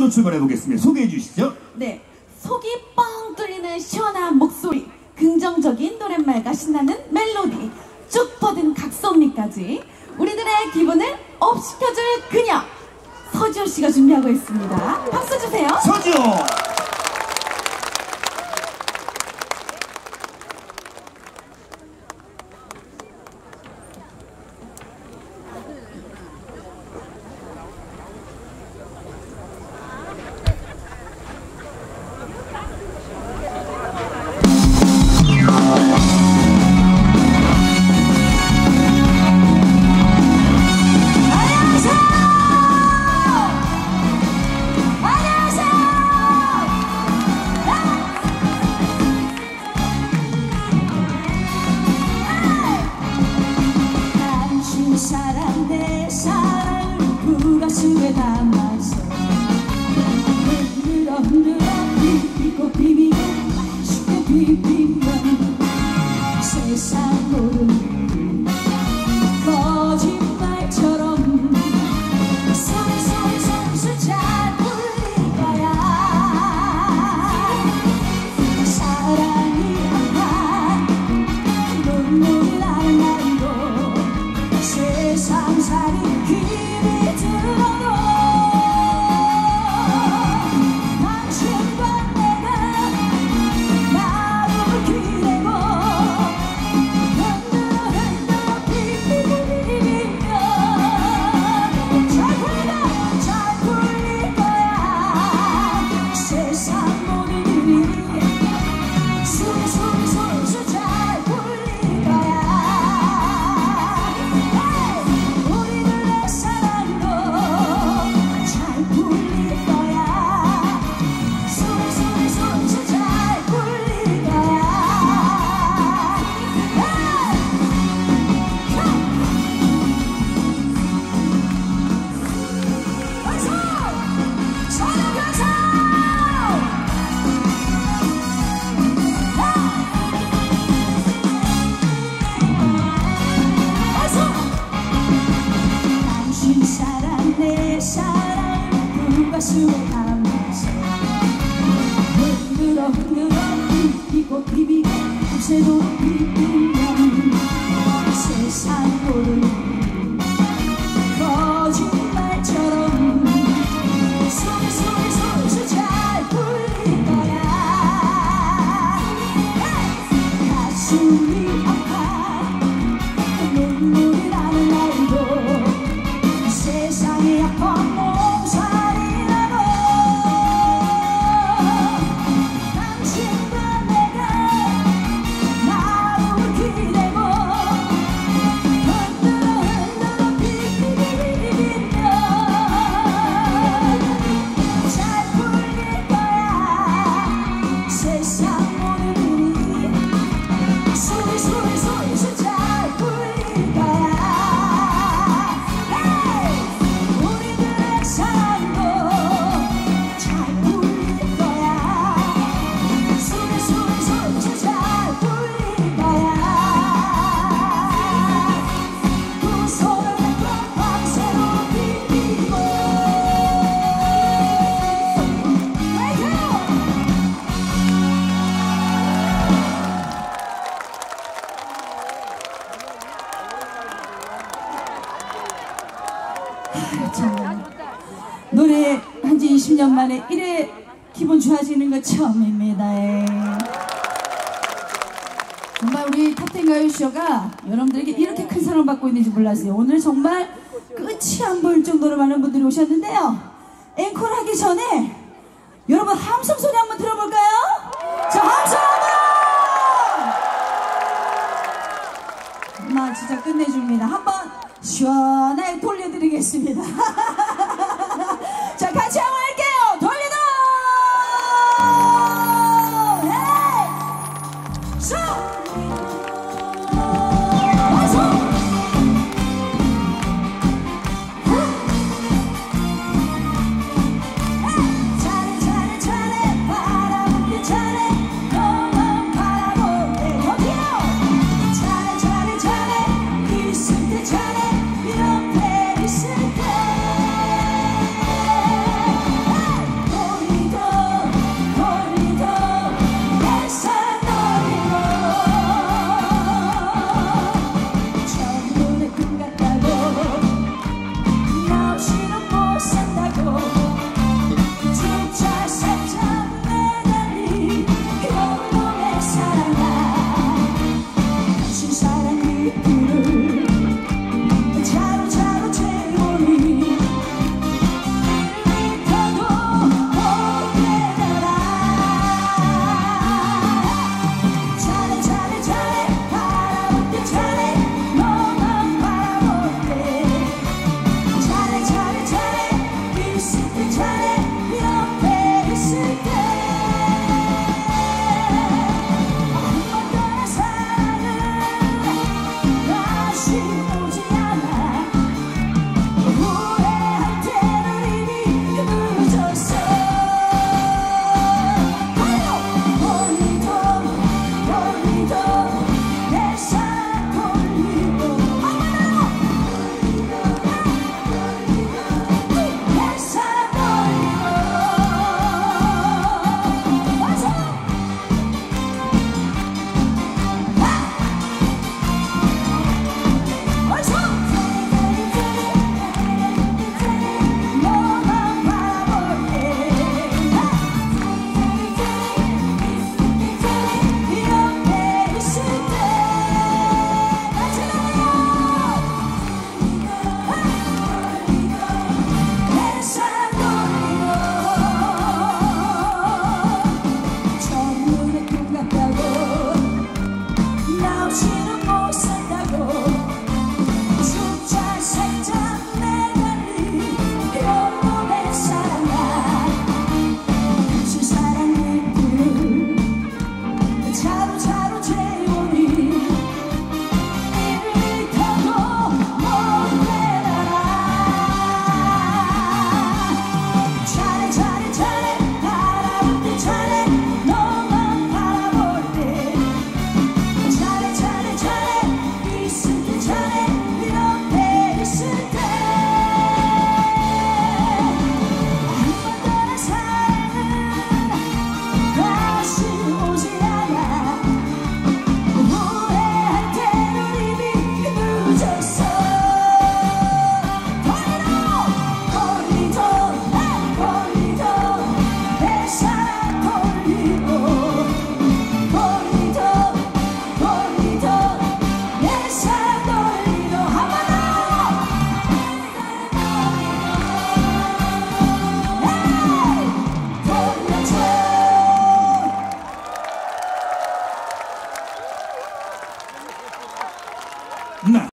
먼저로 출발해 보겠습니다. 소개해 주시죠. 네, 속이 뻥 뚫리는 시원한 목소리, 긍정적인 노랫말과 신나는 멜로디, 쭉 뻗은 각선미까지 우리들의 기분을 업 시켜줄 그녀 서지호 씨가 준비하고 있습니다. 박수 주세요. 서지호. 사랑 내 사랑을 그 가슴에 담아서 흔들어 비비고 비비고 맛있게 비비면 세상 모르는 거짓말처럼 솔솔솔솔 잘 풀릴 거야. 사랑이 아파 눈물이 나는 날도 세상살이 힘이 들어도 당신과 내가 마음을 기대고 흔들어 비비면 잘 풀릴 거야. 세상 모든 일이 솔솔솔솔 잘 풀릴 거야. 사랑 내 사랑 그 가슴에 담아서 흔들어 비비고 비비고 밤새도록 비비면 세상 모르는 거짓말처럼 솔솔솔솔 잘 풀릴 거야. 가슴이 아파 눈물이 나는 날도 세상이 아파 몸살이 나도 당신과 내가 마음을 기대고 흔들어 비비면 잘 풀릴 거야. 세상 모든 일이 솔솔솔솔 잘 풀릴 거야. 노래 한지 20년 만에 이래 기분 좋아지는 거 처음입니다. 정말 우리 탑텐 가요쇼가 여러분들에게 이렇게 큰 사랑받고 있는지 몰랐어요. 오늘 정말 끝이 안 보일 정도로 많은 분들이 오셨는데요. 앵콜 하기 전에 여러분 함성 소리 한번 들어볼까요? 자, 함성 한번! 나 진짜 끝내줍니다. 한번 시원하게 돌려드리겠습니다. 자, 같이 한번 할게요. 돌리도! 헤이! 수! 잘해 잘해 바라보기 잘해 너만 바라보게 어디요? 잘해 있을 때 잘해 옆에 있을 때 나.